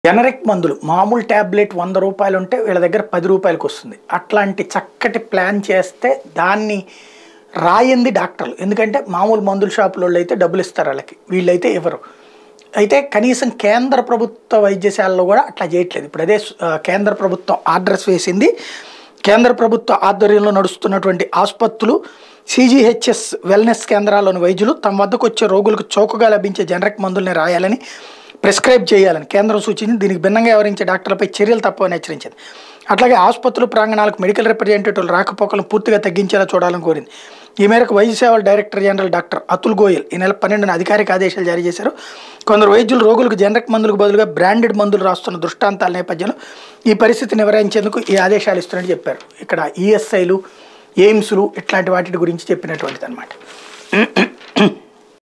Generic మందులు మామూలు tablet 100 రూపాయలు ఉంటే వీళ్ళ దగ్గర 10 రూపాయలకు వస్తుంది. అట్లాంటి చక్కటి ప్లాన్ చేస్తే దాన్ని రాయింది డాక్టర్లు. ఎందుకంటే మామూలు మందుల షాపులోళ్ళు అయితే డబ్బులు ఇస్తారు వాళ్ళకి, వీళ్ళైతే ఇవ్వరు. అయితే కనీసం కేంద్ర ప్రభుత్వ వైద్యశాలలో కూడా అట్లా చేయట్లేదు. ఇప్పుడు అదే కేంద్ర ప్రభుత్వం ఆర్డర్స్ వేసింది. కేంద్ర ప్రభుత్వ ఆధ్వర్యంలో నడుస్తున్నటువంటి ఆసుపత్రులు, సిజిహెచ్ఎస్ వెల్నెస్ కేంద్రాల్లోని వైద్యులు తమ వద్దకు వచ్చే రోగులకు చౌకగా లభించే జనరిక్ మందుల్ని రాయాలని, ప్రిస్క్రైబ్ చేయాలని కేంద్రం సూచించింది. దీనికి భిన్నంగా వ్యవహరించే డాక్టర్లపై చర్యలు తప్పవని హెచ్చరించింది. అట్లాగే ఆసుపత్రులు ప్రాంగణాలకు మెడికల్ రిప్రజెంటేటివ్లు రాకపోకలను పూర్తిగా తగ్గించేలా చూడాలని కోరింది. ఈ మేరకు వైద్య సేవల director general doctor Atul Goyal ఈ నెల 12న అధికారిక ఆదేశాలు జారీ చేశారు. కొందరు వైద్యులు రోగులకు జనరిక్ మందులకు బదులుగా బ్రాండెడ్ మందులు రాస్తున్న దృష్టాంతాల నేపథ్యంలో ఈ పరిస్థితి నివారించేందుకు ఈ ఆదేశాలు ఇస్తున్నట్టు చెప్పారు. ఇక్కడ ఈఎస్ఐలు, ఎయిమ్స్లు ఇట్లాంటి వాటి గురించి చెప్పినటువంటిది అనమాట.